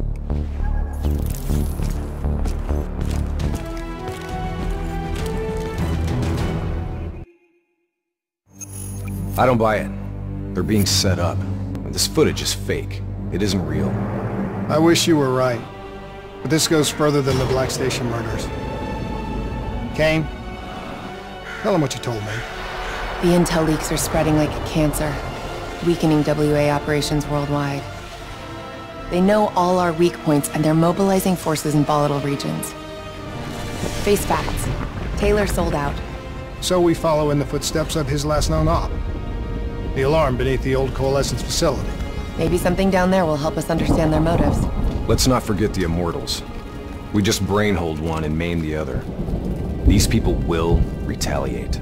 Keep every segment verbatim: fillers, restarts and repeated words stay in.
I don't buy it. They're being set up. This footage is fake. It isn't real. I wish you were right. But this goes further than the Black Station murders. Kane, tell them what you told me. The intel leaks are spreading like a cancer, weakening W A operations worldwide. They know all our weak points, and they're mobilizing forces in volatile regions. Face facts. Taylor sold out. So we follow in the footsteps of his last known op. The alarm beneath the old Coalescence facility. Maybe something down there will help us understand their motives. Let's not forget the Immortals. We just brain-hold one and maim the other. These people will retaliate.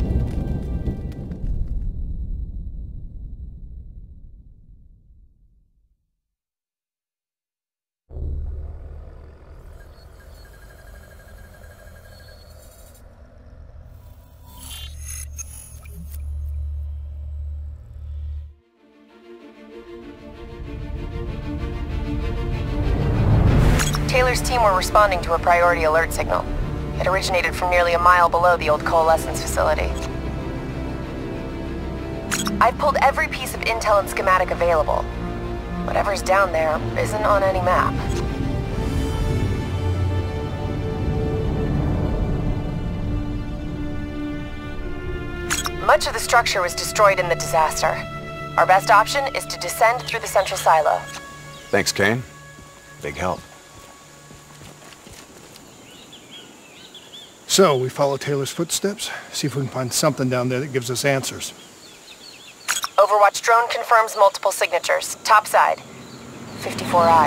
Taylor's team were responding to a priority alert signal. It originated from nearly a mile below the old Coalescence facility. I've pulled every piece of intel and schematic available. Whatever's down there isn't on any map. Much of the structure was destroyed in the disaster. Our best option is to descend through the central silo. Thanks, Kane. Big help. So, we follow Taylor's footsteps, see if we can find something down there that gives us answers. Overwatch drone confirms multiple signatures. Topside. fifty-four I.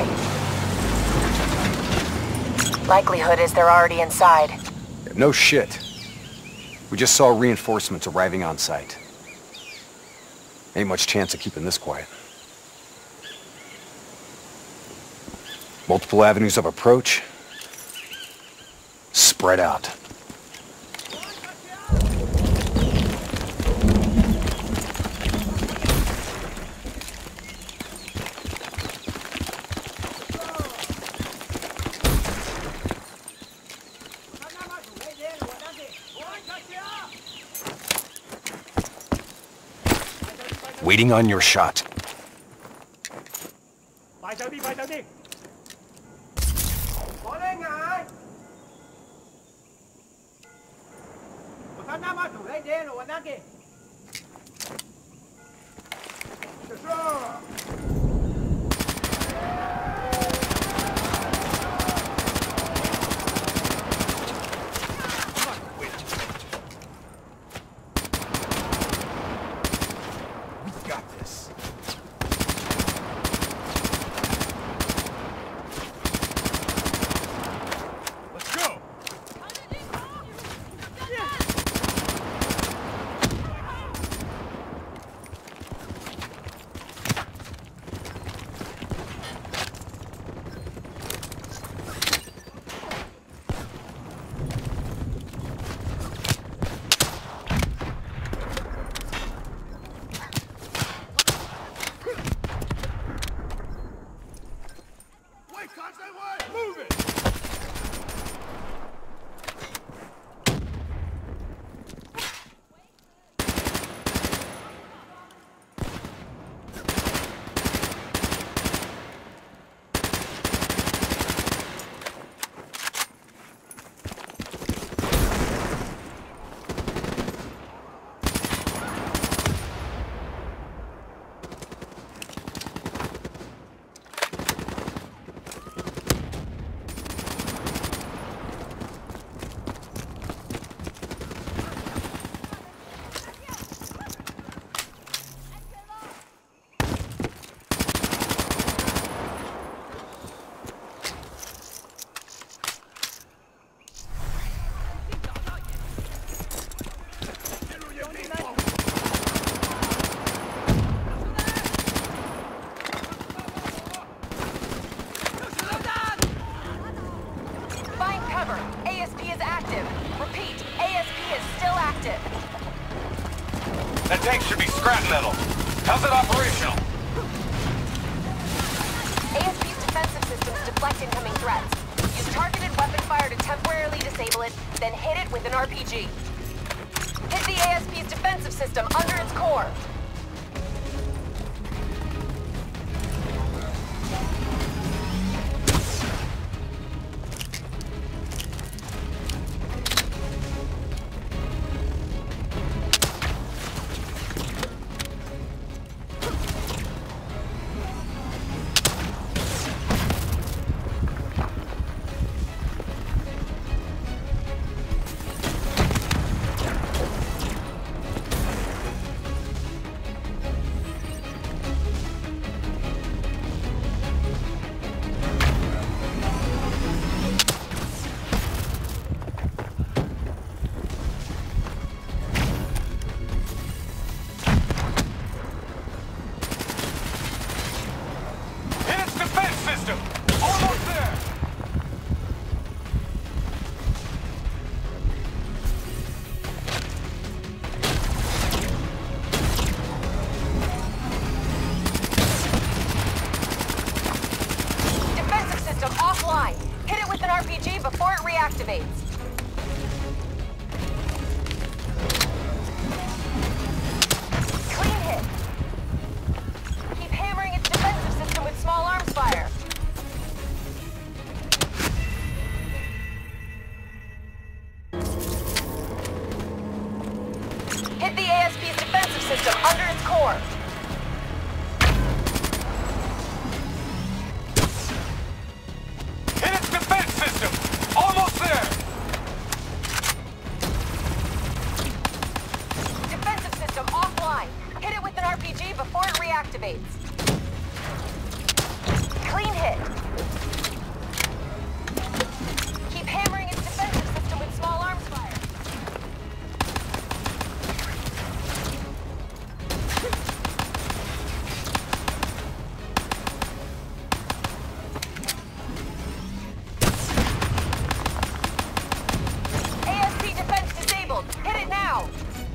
Likelihood is they're already inside. No shit. We just saw reinforcements arriving on site. Ain't much chance of keeping this quiet. Multiple avenues of approach. Spread out. Waiting on your shot. That tank should be scrap metal. How's it operational? A S P's defensive system block incoming threats. Use targeted weapon fire to temporarily disable it, then hit it with an R P G. Hit the A S P's defensive system under its core. Hit it with an R P G before it reactivates. Clean hit. Keep hammering its defensive system with small arms fire. Hit the A S P's defensive system under its core. Before it reactivates. Clean hit. Keep hammering its defensive system with small arms fire. A S P defense disabled. Hit it now.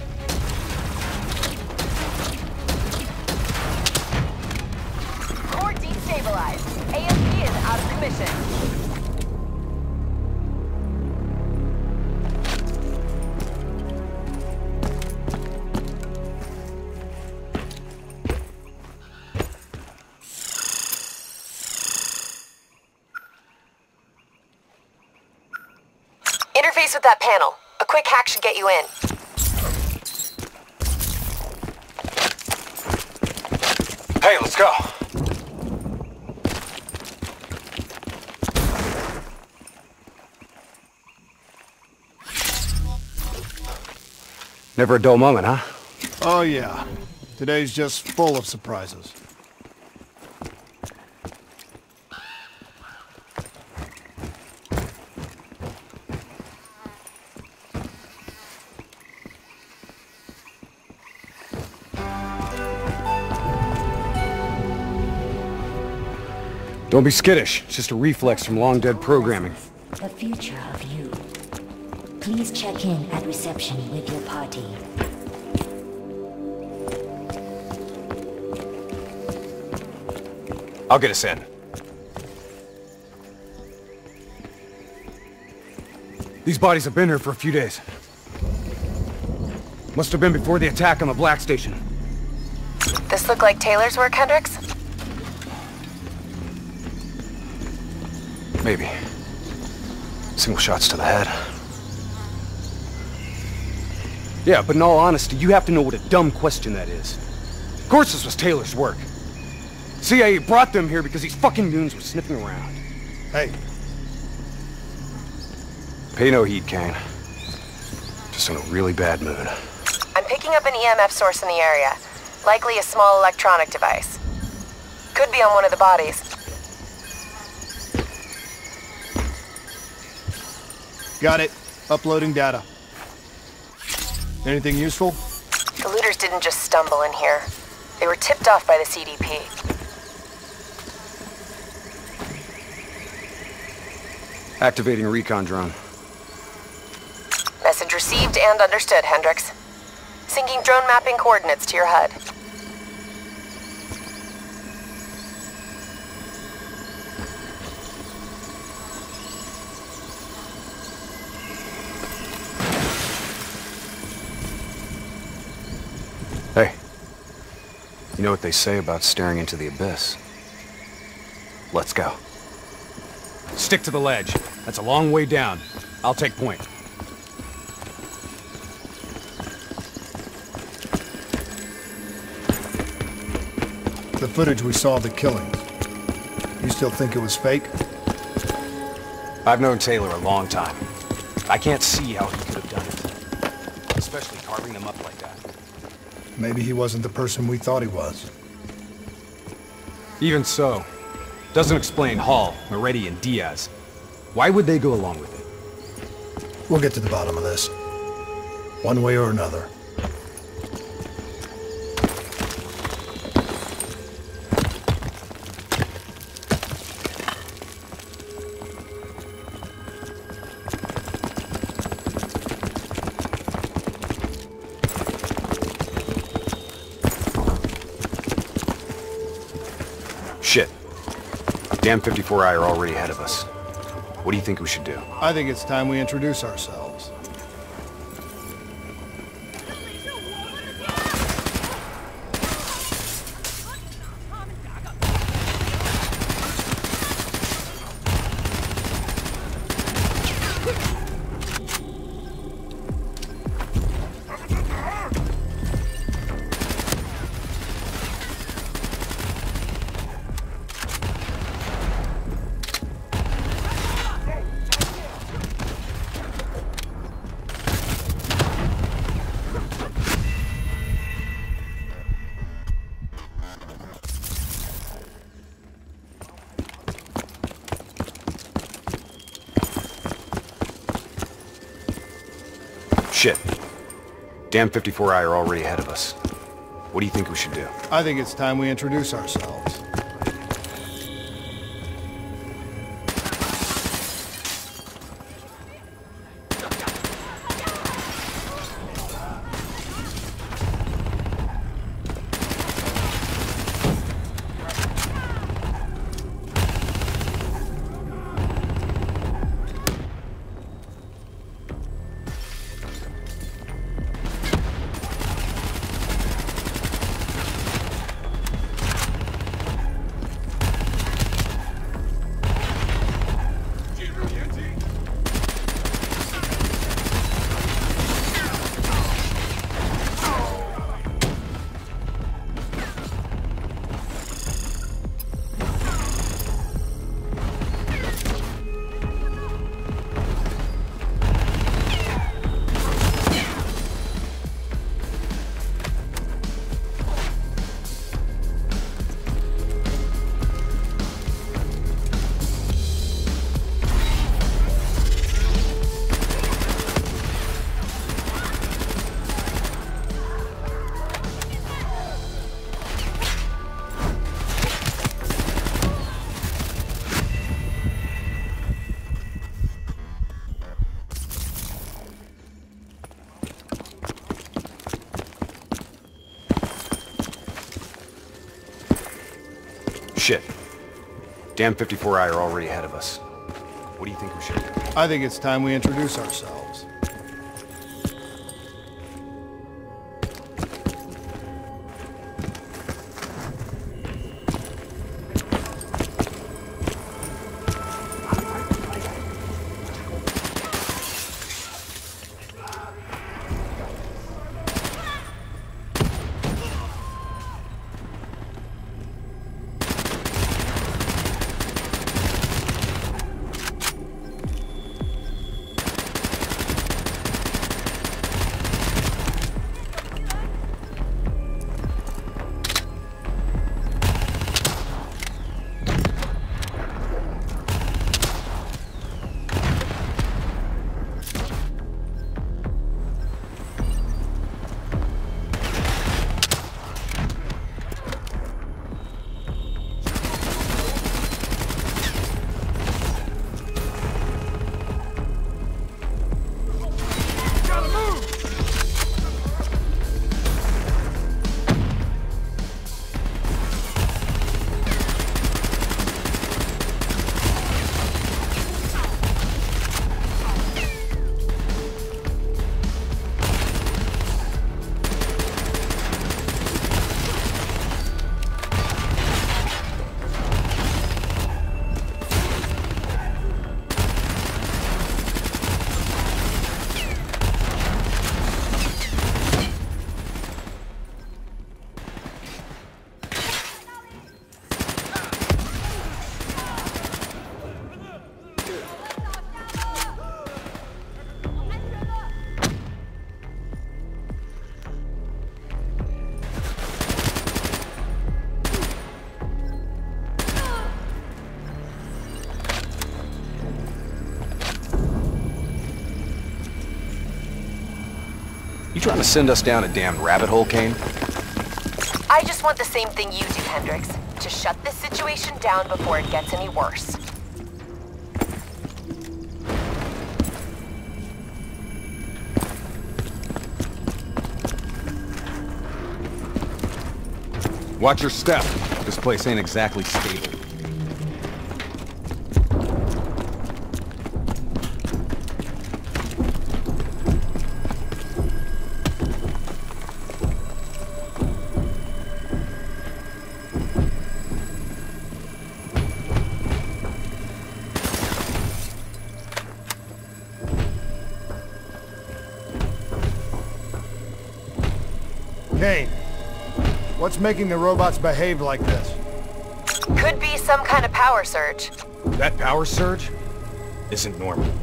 Stabilized. A S P is out of commission. Interface with that panel. A quick hack should get you in. Hey, let's go. Never a dull moment, huh? Oh yeah. Today's just full of surprises. Don't be skittish. It's just a reflex from long-dead programming. The future of you. Please check in at reception with your party. I'll get us in. These bodies have been here for a few days. Must have been before the attack on the Black Station. This look like Taylor's work, Hendricks? Maybe. Single shots to the head. Yeah, but in all honesty, you have to know what a dumb question that is. Of course this was Taylor's work. C I A brought them here because these fucking goons were sniffing around. Hey. Pay no heed, Kane. Just in a really bad mood. I'm picking up an E M F source in the area. Likely a small electronic device. Could be on one of the bodies. Got it. Uploading data. Anything useful? The looters didn't just stumble in here. They were tipped off by the C D P. Activating recon drone. Message received and understood, Hendricks. Syncing drone mapping coordinates to your H U D. You know what they say about staring into the abyss. Let's go. Stick to the ledge. That's a long way down. I'll take point. The footage we saw of the killings. You still think it was fake? I've known Taylor a long time. I can't see how he could have done it. Especially carving them up like that. Maybe he wasn't the person we thought he was. Even so, doesn't explain Hall, Moretti, and Diaz. Why would they go along with it? We'll get to the bottom of this. One way or another. Shit. Damn fifty-four I are already ahead of us. What do you think we should do? I think it's time we introduce ourselves. Shit. Damn fifty-four I are already ahead of us. What do you think we should do? I think it's time we introduce ourselves. Shit. Damn fifty-four I are already ahead of us. What do you think we should do? I think it's time we introduce ourselves. You trying to send us down a damn rabbit hole, Kane? I just want the same thing you do, Hendricks. To shut this situation down before it gets any worse. Watch your step. This place ain't exactly stable. Kane, what's making the robots behave like this? Could be some kind of power surge. That power surge isn't normal.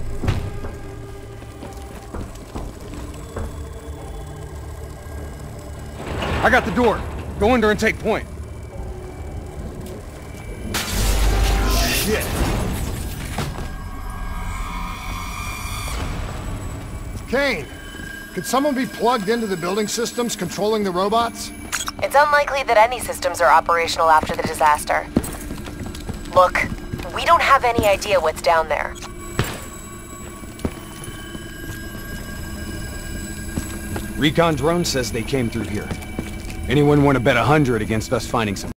I got the door. Go in there and take point. Shit. Kane, could someone be plugged into the building systems controlling the robots? It's unlikely that any systems are operational after the disaster. Look, we don't have any idea what's down there. Recon drone says they came through here. Anyone want to bet a hundred against us finding some?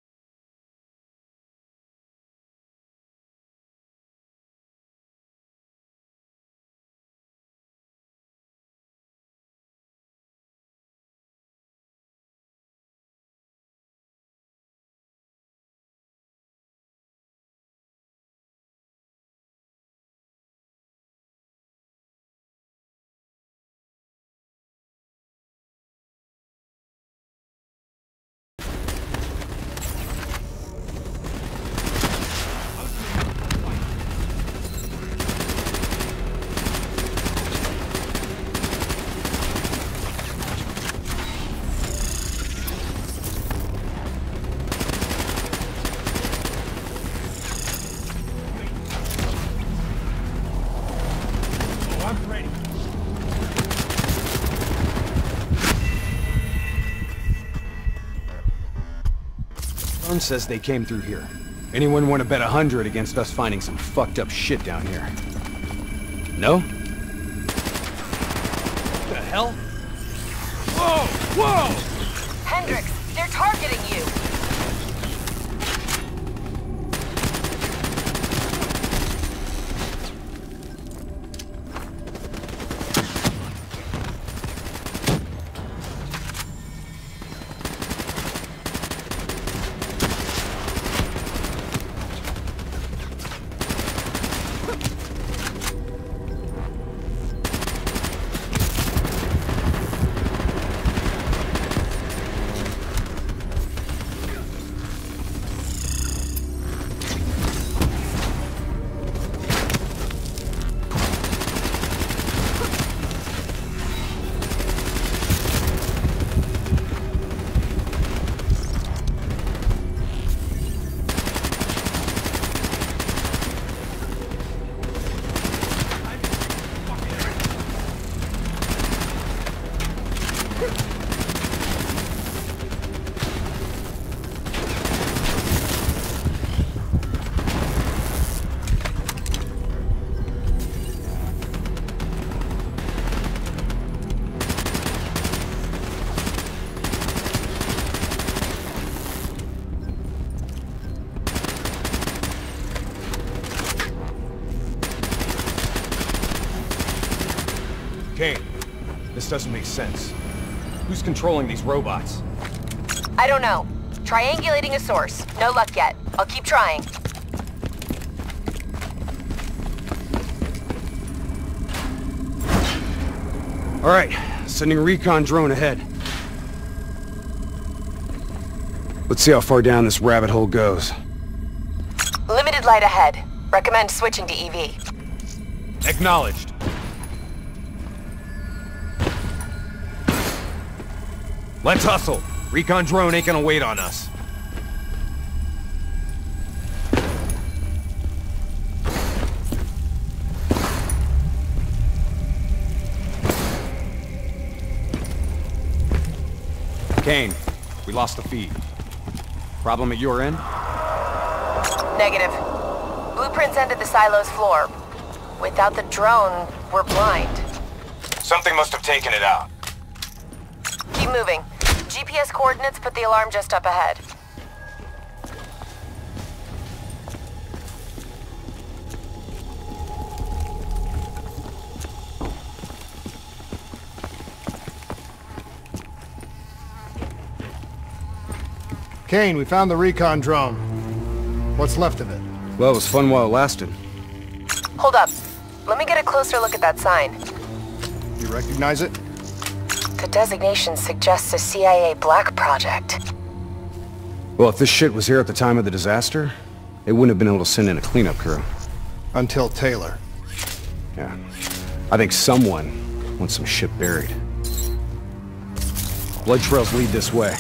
Drone says they came through here. Anyone want to bet a hundred against us finding some fucked up shit down here? No? What the hell? Whoa! Whoa! Hendricks, they're targeting you! Kane, this doesn't make sense. Who's controlling these robots? I don't know. Triangulating a source. No luck yet. I'll keep trying. All right, sending a recon drone ahead. Let's see how far down this rabbit hole goes. Limited light ahead. Recommend switching to E V. Acknowledged. Let's hustle. Recon drone ain't gonna wait on us. Kane, we lost the feed. Problem at your end? Negative. Blueprints ended the silo's floor. Without the drone, we're blind. Something must have taken it out. Keep moving. G P S coordinates put the alarm just up ahead. Kane, we found the recon drone. What's left of it? Well, it was fun while it lasted. Hold up. Let me get a closer look at that sign. You recognize it? The designation suggests a C I A black project. Well, if this shit was here at the time of the disaster, they wouldn't have been able to send in a cleanup crew. Until Taylor. Yeah. I think someone wants some shit buried. Blood trails lead this way.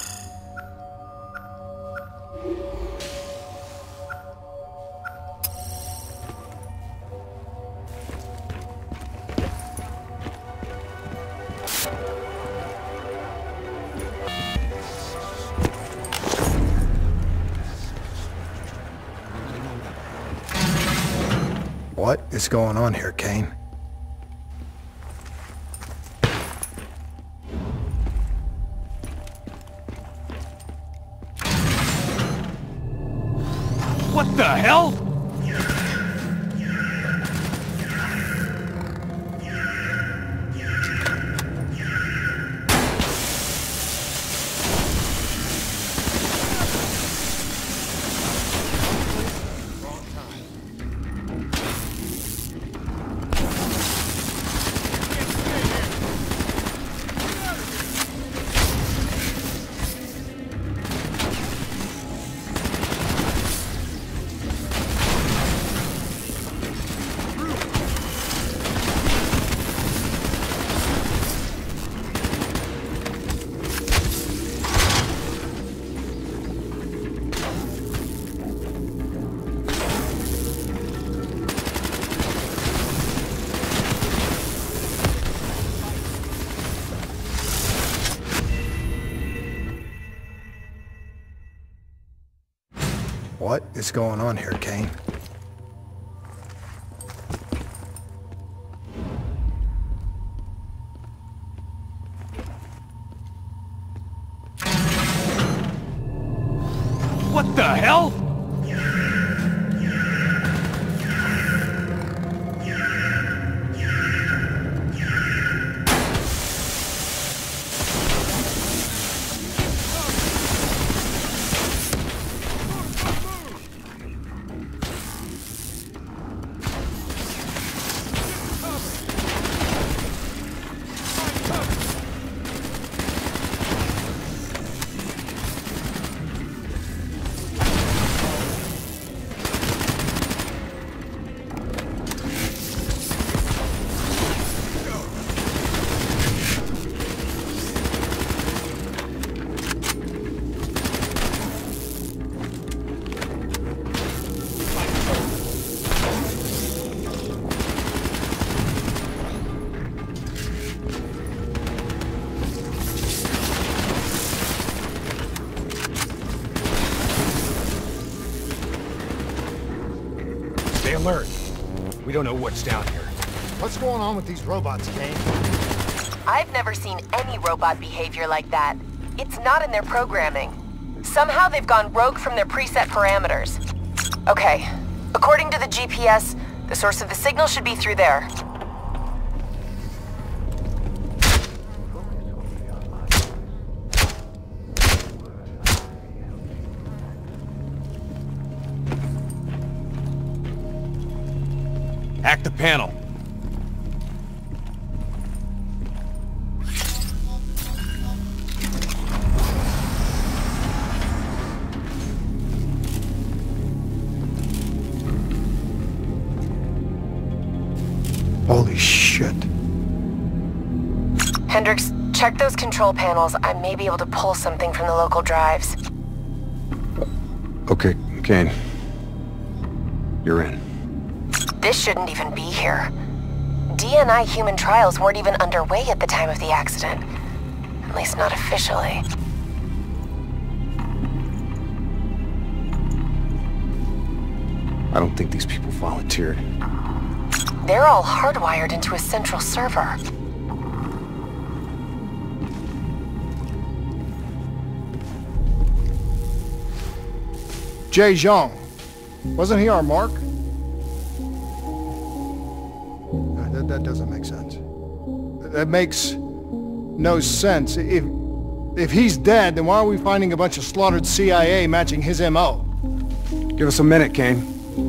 What is going on here, Kane? What the hell? What is going on here, Kane? What the hell? Stay alert. We don't know what's down here. What's going on with these robots, Kane? I've never seen any robot behavior like that. It's not in their programming. Somehow they've gone rogue from their preset parameters. Okay, according to the G P S, the source of the signal should be through there. Hack the panel. Holy shit. Hendricks, check those control panels. I may be able to pull something from the local drives. Okay, Kane. You're in. This shouldn't even be here. D N I human trials weren't even underway at the time of the accident. At least not officially. I don't think these people volunteered. They're all hardwired into a central server. Jay Zhang. Wasn't he our mark? Uh, That, that doesn't make sense. That makes no sense. If, if he's dead, then why are we finding a bunch of slaughtered C I A matching his M O? Give us a minute, Kane.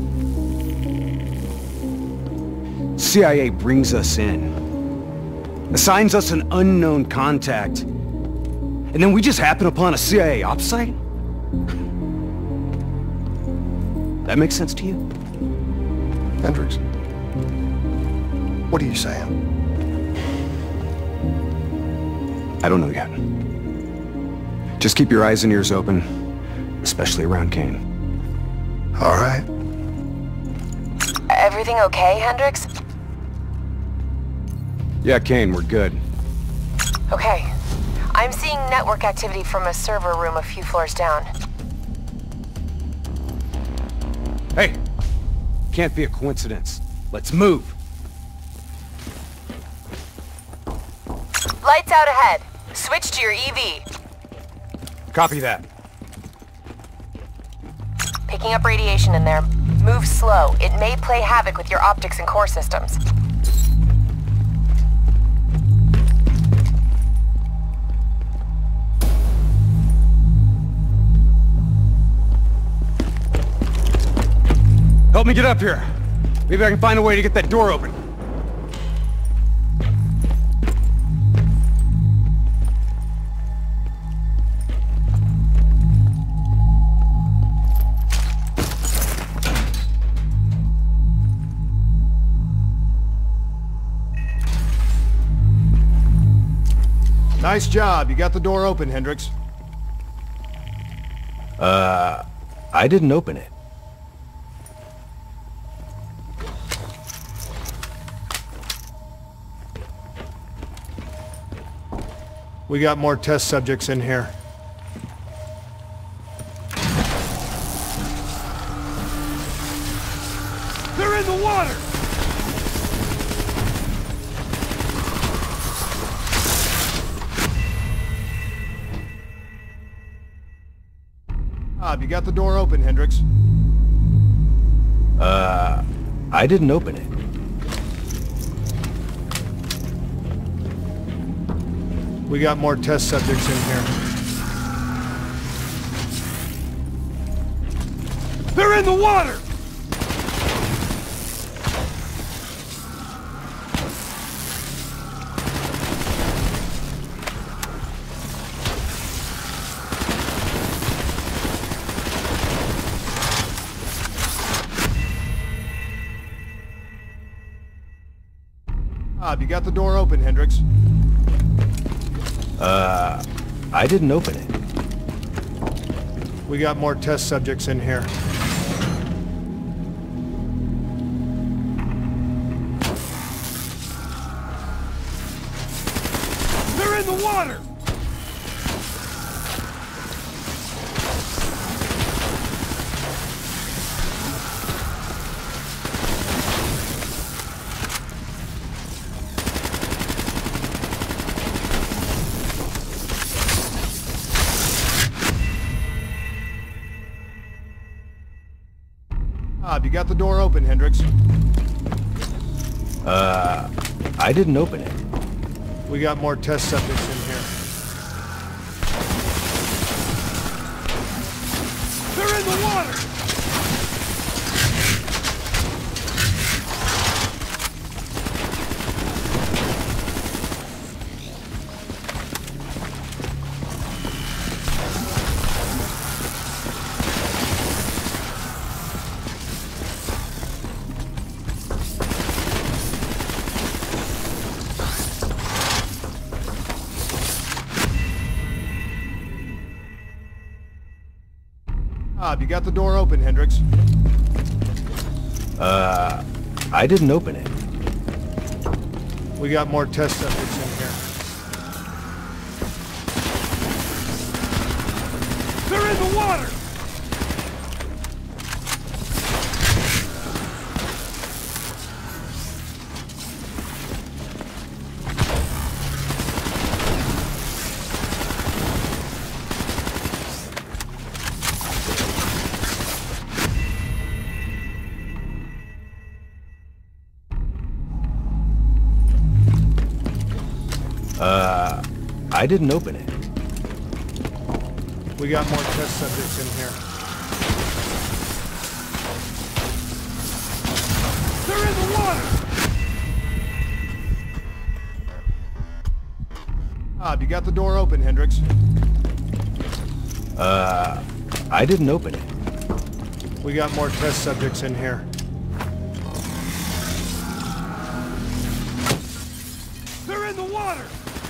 C I A brings us in, assigns us an unknown contact, and then we just happen upon a C I A ops site? That makes sense to you? Hendricks, what are you saying? I don't know yet. Just keep your eyes and ears open, especially around Kane. All right. Everything okay, Hendricks? Yeah, Kane, we're good. Okay. I'm seeing network activity from a server room a few floors down. Hey! Can't be a coincidence. Let's move! Lights out ahead. Switch to your E V. Copy that. Picking up radiation in there. Move slow. It may play havoc with your optics and core systems. Help me get up here. Maybe I can find a way to get that door open. Nice job. You got the door open, Hendricks. Uh, I didn't open it. We got more test subjects in here. They're in the water! Bob, you got the door open, Hendricks. Uh, I didn't open it. We got more test subjects in here. They're in the water! Bob, you got the door open, Hendricks. Uh, I didn't open it. We got more test subjects in here. They're in the water! Bob, you got the door open, Hendricks. Uh, I didn't open it. We got more test subjects in here. They're in the water! Bob, you got the door open, Hendricks. Uh, I didn't open it. We got more test subjects in here. They're in the water! Uh, I didn't open it. We got more test subjects in here. They're in the water! Ah, you got the door open, Hendricks. Uh, I didn't open it. We got more test subjects in here. They're in the water!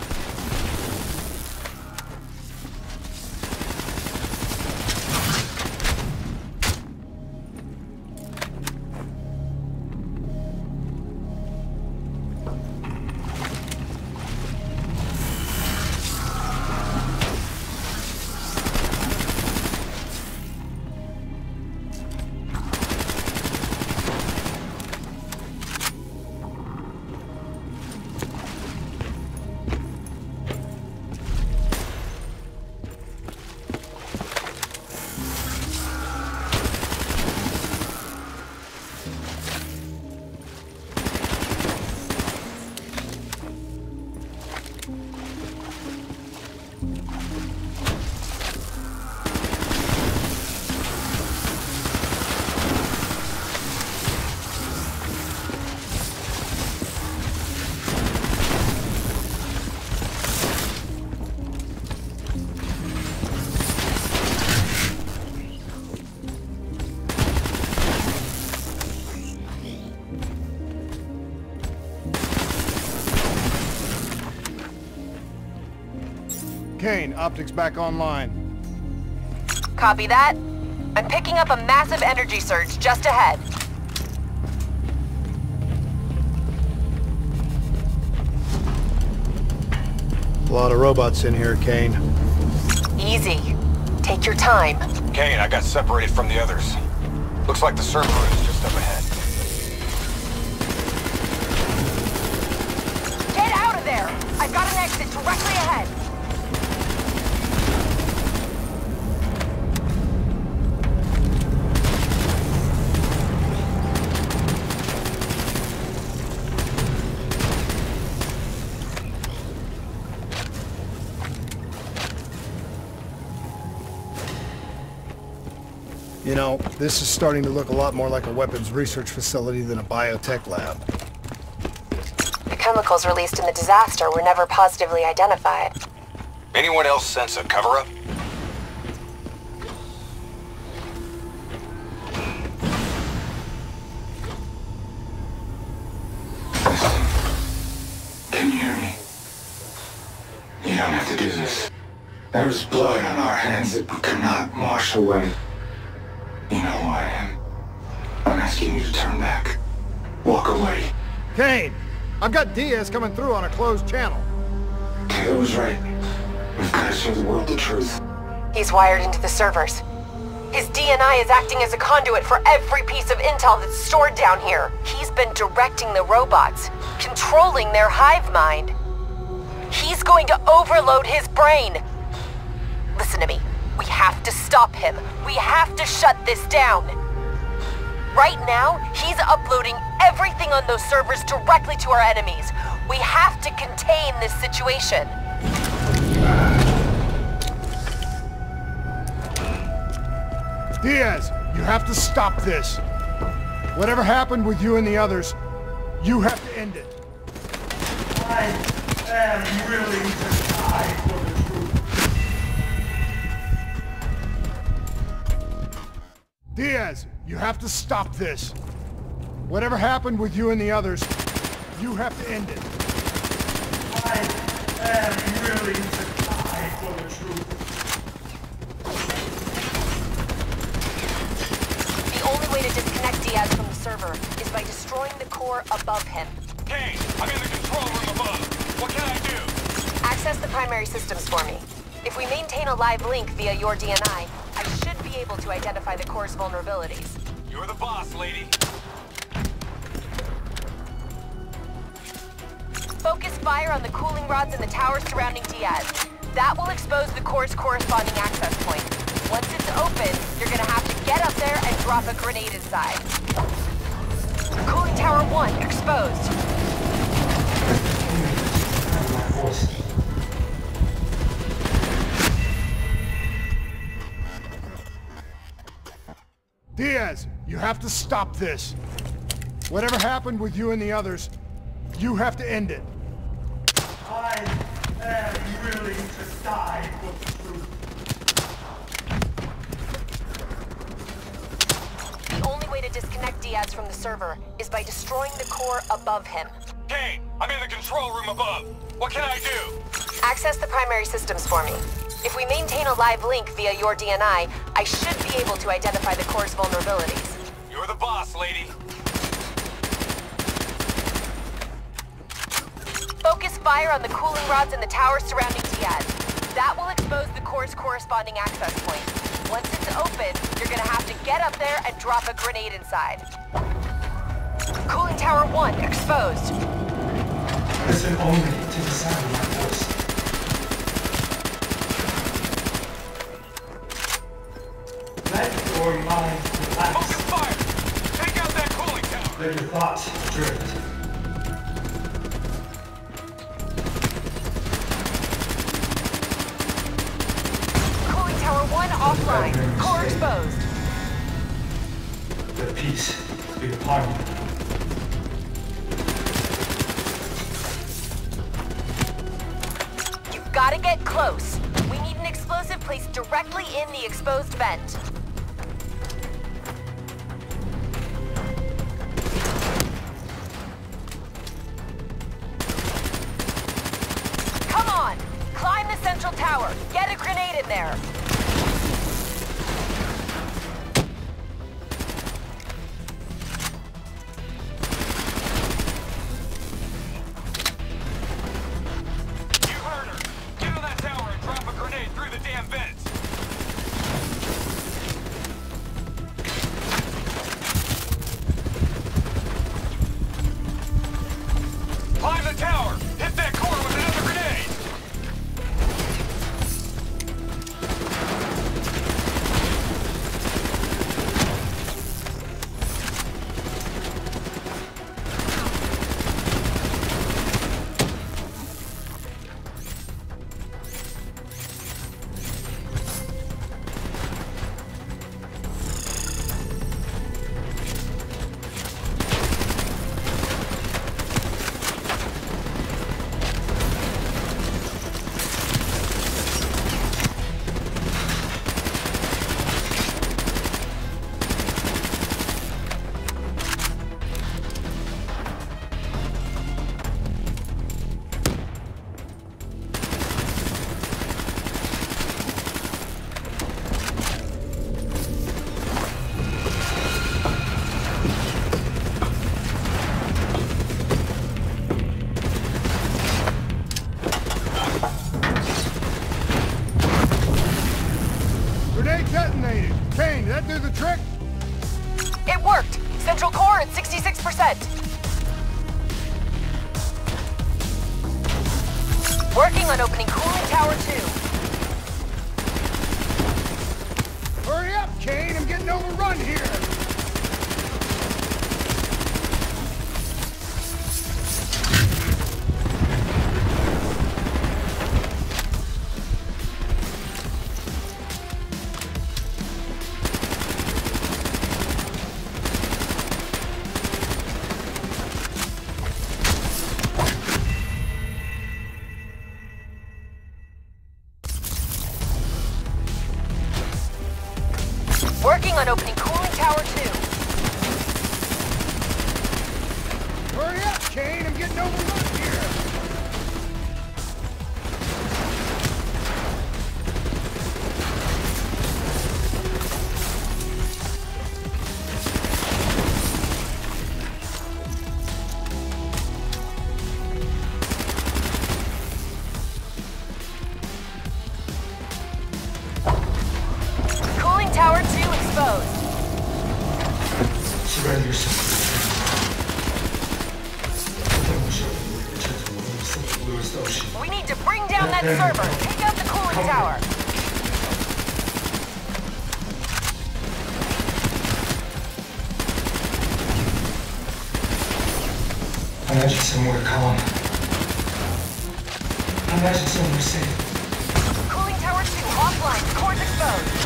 Kane, optics back online. Copy that. I'm picking up a massive energy surge just ahead. A lot of robots in here, Kane. Easy. Take your time. Kane, I got separated from the others. Looks like the server room is just up ahead. Get out of there! I've got an exit directly ahead. You know, this is starting to look a lot more like a weapons research facility than a biotech lab. The chemicals released in the disaster were never positively identified. Anyone else sense a cover-up? Can you hear me? You don't have to do this. There is blood on our hands that we cannot wash away. You know who I am. I'm asking you to turn back. Walk away. Kane! I've got Diaz coming through on a closed channel. Taylor was right. We've got to show the world the truth. He's wired into the servers. His D N I is acting as a conduit for every piece of intel that's stored down here. He's been directing the robots, controlling their hive mind. He's going to overload his brain. Listen to me. We have to stop him. We have to shut this down. Right now, he's uploading everything on those servers directly to our enemies. We have to contain this situation. Diaz, you have to stop this. Whatever happened with you and the others, you have to end it. I am willing to die for the truth. Diaz, you have to stop this. Whatever happened with you and the others, you have to end it. I am willing to die for the truth. The only way to disconnect Diaz from the server is by destroying the core above him. Kane, I'm in the control room above. What can I do? Access the primary systems for me. If we maintain a live link via your D N I, I should be able to identify the core's vulnerabilities. You're the boss, lady. Focus fire on the cooling rods in the towers surrounding Diaz. That will expose the core's corresponding access point. Once it's open, you're gonna have to get up there and drop a grenade inside. Cooling tower one exposed. Diaz, you have to stop this. Whatever happened with you and the others, you have to end it. I am willing to die for the truth. The only way to disconnect Diaz from the server is by destroying the core above him. Kane, I'm in the control room above. What can I do? Access the primary systems for me. If we maintain a live link via your D N I, I should be able to identify the core's vulnerabilities. You're the boss, lady. Focus fire on the cooling rods in the towers surrounding Diaz. That will expose the core's corresponding access point. Once it's open, you're gonna have to get up there and drop a grenade inside. Cooling tower one exposed. Listen only to the sound of my voice. Let your mind relax. Focus fire! Take out that cooling tower! Let your thoughts drift. Cooling tower one offline. Core exposed. Let peace be upon you. You've gotta get close. We need an explosive placed directly in the exposed vent. Come on! Climb the central tower. Get a grenade in there. You heard her! Get on that tower and drop a grenade through the damn vents! Climb the tower! Hit that core with another grenade! Grenade detonated. Kane, did that do the trick? It worked! Central core at sixty-six percent. Working on opening cooling tower two. Hurry up, Kane. I'm getting overrun here. Working on opening cooling tower two. Hurry up, Kane. I'm getting overrun here. that server! Take out the cooling tower! I imagine somewhere calm. I imagine somewhere safe. Cooling tower two offline. Cores exposed.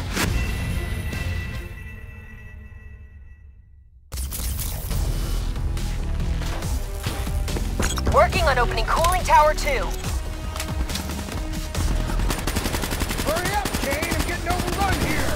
Working on opening cooling tower two. Hurry up, Kane! I'm getting overrun here!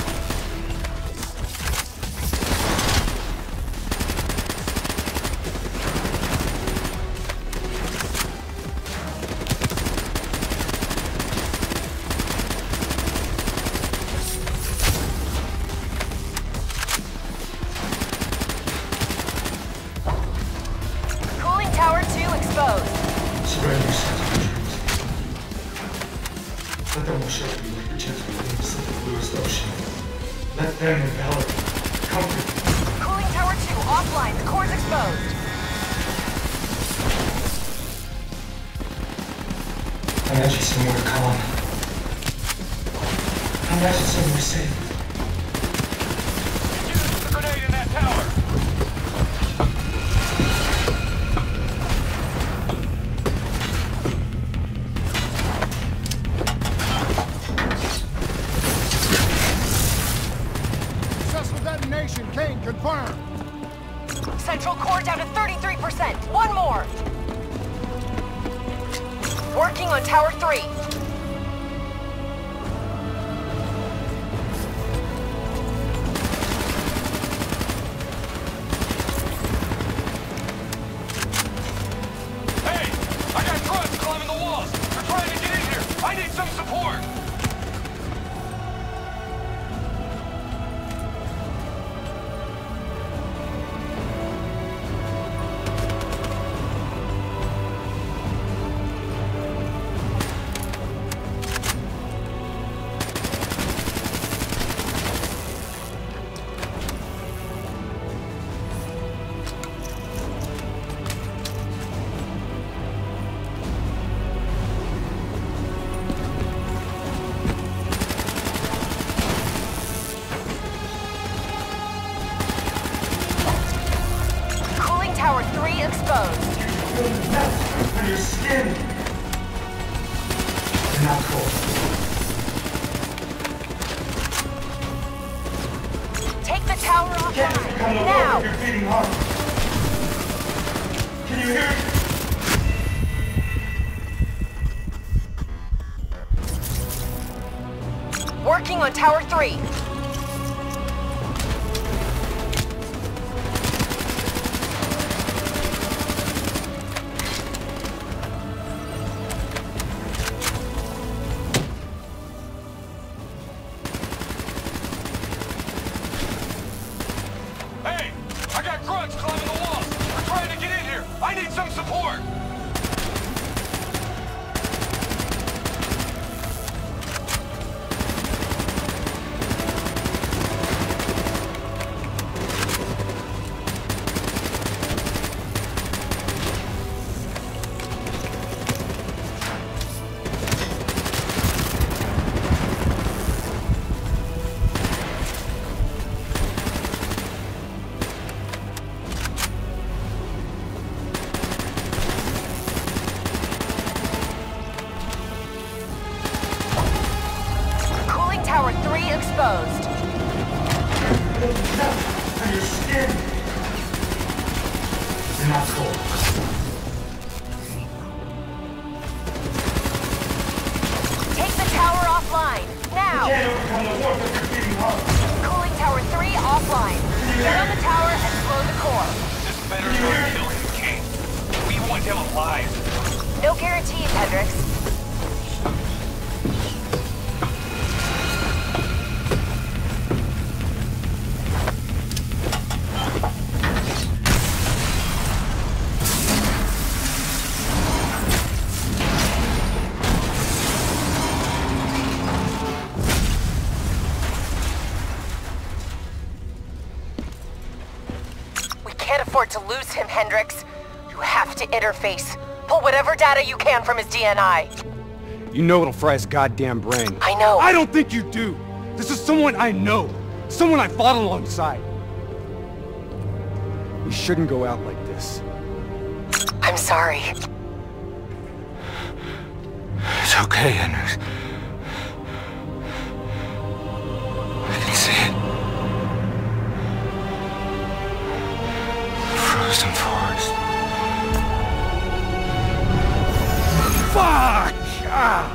Cooling tower two exposed. Surrender yourself to the dreams. Let them shelter you like the jets within the Pacific Bluest Ocean. Let them envelop you. Comfort you. Cooling tower two offline. The core's exposed. I imagine somewhere calm. I imagine somewhere safe. Use the grenade in that tower! Successful detonation, Kane, confirmed. Central core down to thirty-three percent. One more. Working on tower three. Hey! I got grunts climbing the walls! They're trying to get in here! I need some support! Cooling tower three exposed. Feel the depth on your skin. You're not cold. Take the tower Can't offline. become the Now. work of your beating heart. Can you hear me? Working on tower three. Hey! I got grunts climbing the walls! They're trying to get in here! I need some support! Cooling tower three exposed. Feel the depth on your skin. You're not cold. Take the tower offline. Now. Can't overcome the warmth of your beating heart. Cooling tower three offline. Get on the tower and blow the core. This better not kill him, King. We want him alive. No guarantees, Hendricks. We can't afford to lose him, Hendricks. You have to interface. Pull whatever data you can from his D N I. You know it'll fry his goddamn brain. I know. I don't think you do! This is someone I know! Someone I fought alongside! You shouldn't go out like this. I'm sorry. It's okay, Hendricks. I can see it. Frozen forest. Fuck! Ah.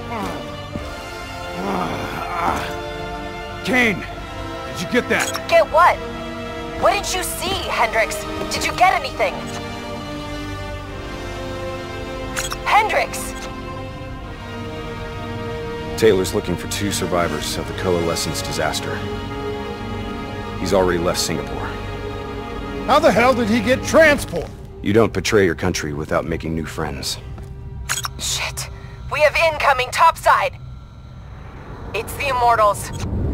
Ah. Kane, did you get that? Get what? What did you see, Hendricks? Did you get anything? Hendricks! Taylor's looking for two survivors of the Coalescence disaster. He's already left Singapore. How the hell did he get transport? You don't betray your country without making new friends. Shit. We have incoming topside! It's the Immortals.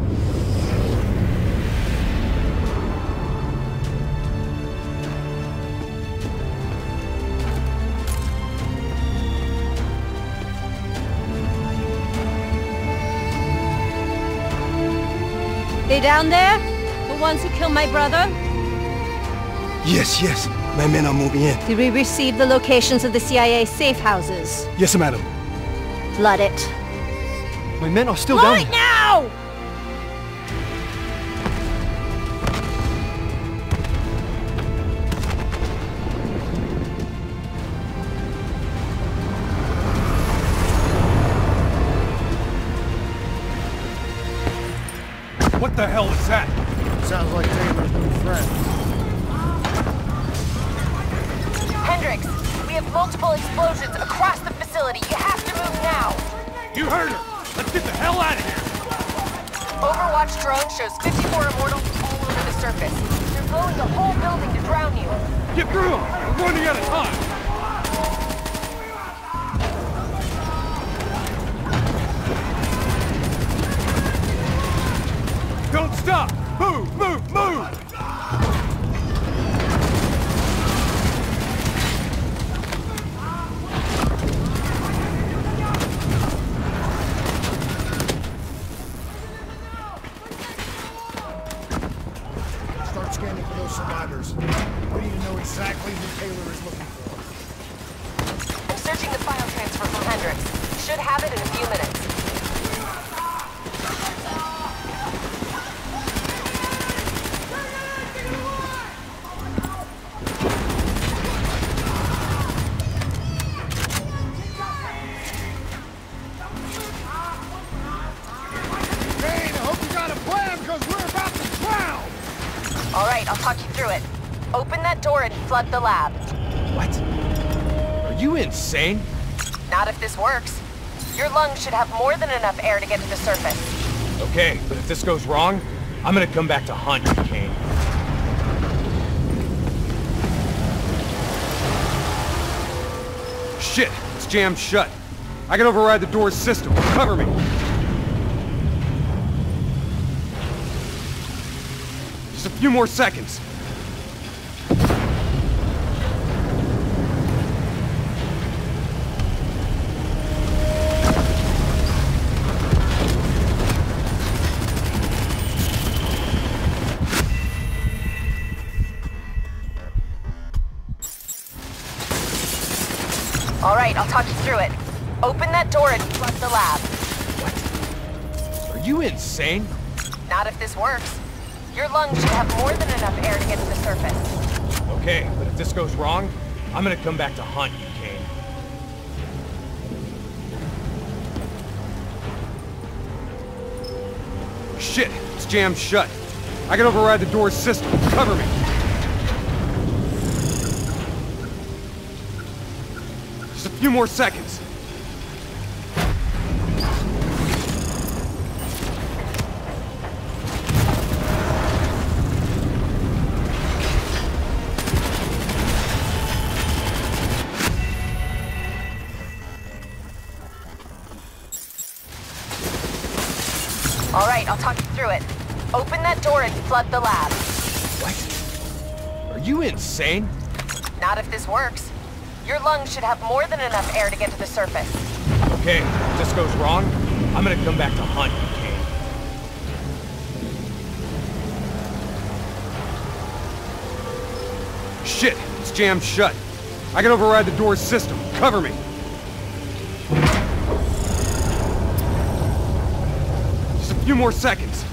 They down there? The ones who killed my brother? Yes, yes. My men are moving in. Did we receive the locations of the C I A safe houses? Yes, madam. Flood it. My men are still Flood down. it now! What the hell is that? Sounds like Taylor's new friend. Hendricks, we have multiple explosions across the facility. You have to move now. You heard her! Let's get the hell out of here! Overwatch drone shows fifty-four Immortals all over the surface. They're blowing the whole building to drown you. Get through them! We're running out of time! Don't stop! Move! Move! Move! Start scanning for those survivors. We need to know exactly who Taylor is looking for. I'm searching the file transfer from Hendricks. Should have it in a few minutes. All right, I'll talk you through it. Open that door and flood the lab. What? Are you insane? Not if this works. Your lungs should have more than enough air to get to the surface. Okay, but if this goes wrong, I'm gonna come back to haunt you, Kane. Shit, it's jammed shut. I can override the door's system. Cover me. Just a few more seconds. All right, I'll talk you through it. Open that door and flood the lab. What? Are you insane? Not if this works. Your lungs should have more than enough air to get to the surface. Okay, but if this goes wrong, I'm gonna come back to haunt you, Kane. Shit, it's jammed shut. I can override the door's system. Cover me. Just a few more seconds. All right, I'll talk you through it. Open that door and flood the lab. What? Are you insane? Not if this works. Your lungs should have more than enough air to get to the surface. Okay, if this goes wrong, I'm gonna come back to hunt you, Kane. Shit, it's jammed shut. I can override the door's system. Cover me. Just a few more seconds.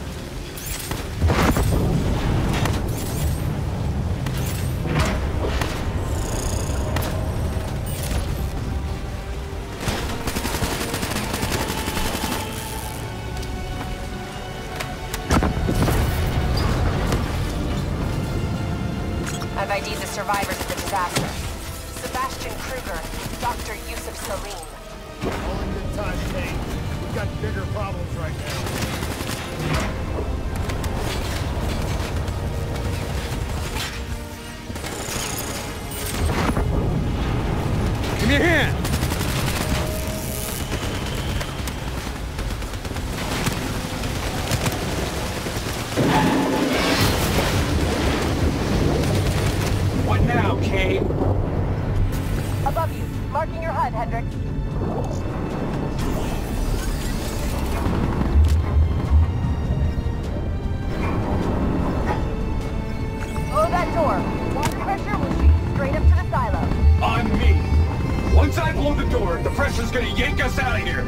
I've I D'd the survivors of the disaster. Sebastian Kruger, Doctor Yusuf Salim. All in good time, Kane. We've got bigger problems right now. Give me a hand! What now, Kane? Above you, marking your H U D, Hendricks. Oh, that door. Water pressure will shoot you straight up to the silo. On me. Once I blow the door, the pressure's gonna yank us out of here.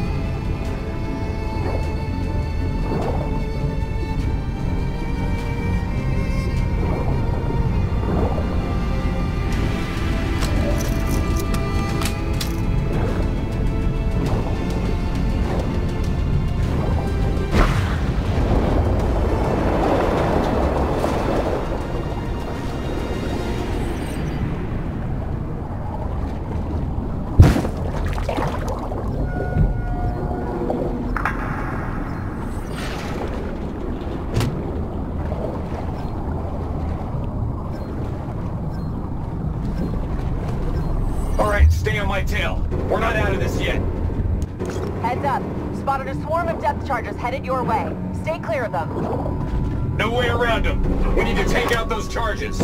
Alright, stay on my tail. We're not out of this yet. Heads up. Spotted a swarm of depth charges headed your way. Stay clear of them. No way around them. We need to take out those charges.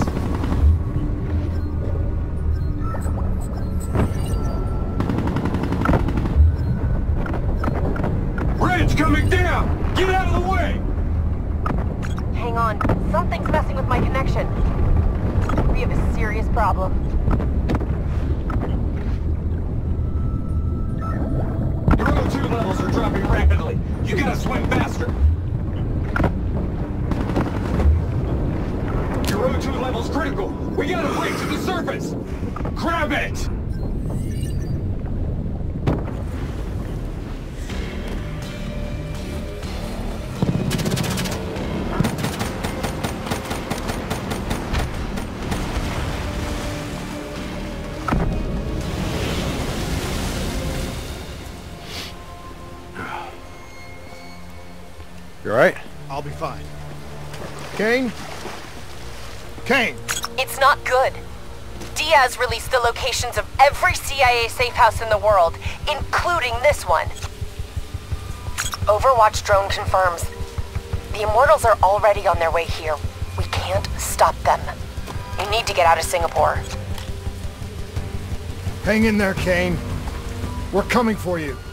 Bridge coming down! Get out of the way! Hang on. Something's messing with my connection. We have a serious problem. Your O two levels are dropping rapidly. You gotta swim faster. Your O two level's critical. We gotta break to the surface. Grab it! You alright? I'll be fine. Kane? Kane! It's not good. Diaz released the locations of every C I A safe house in the world, including this one. Overwatch drone confirms. The Immortals are already on their way here. We can't stop them. You need to get out of Singapore. Hang in there, Kane. We're coming for you.